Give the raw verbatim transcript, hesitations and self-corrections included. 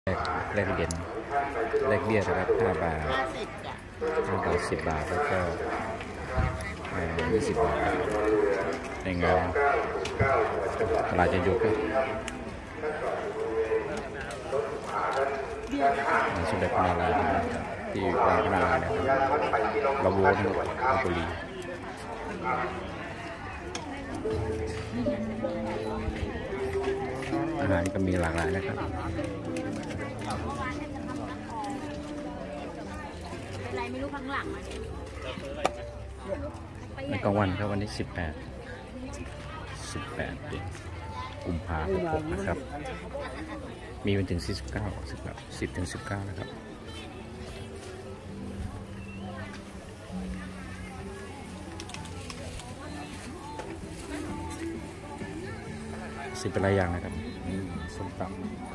แลกแลกเหรียญแลกเบี้ยนะครับห้าบาทห้าบาทสิบบาทแล้วก็ยี่สิบบาทในงานตลาดจะยุกนะสมเด็จพระนารายณ์ที่บางพระนารายณ์นะครับเราวัวทั้งลพบุรีอาหารก็มีหลากหลายนะครับไม่รู้ข้างหลังในกลางวันครับวันที่สิบแปดสิบแปดกุมภาพันธ์นะครับมีวันถึงสี่สิบเก้าสิบแบบสิบถึงสิบเก้านะครับสิบเป็นหลายอย่างนะครับส้มตำ